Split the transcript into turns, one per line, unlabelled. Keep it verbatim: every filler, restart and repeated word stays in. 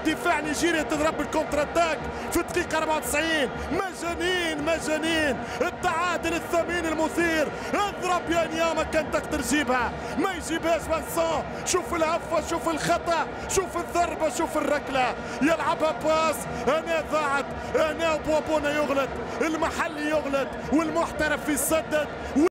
ودفاع نيجيريا تضرب بالكونتر اتاك في الدقيقة أربعة وتسعين. مجانين مجانين. التعادل الثمين المثير. اضرب يا نياما، كان تقدر تجيبها ما يجيبهاش فانسون. شوف الهفة، شوف الخطأ، شوف الضربة، شوف الركلة، يلعبها باس. هنا ضاعت، هنا بوابونا يغلط، المحلي يغلط، والمحترف يسدد.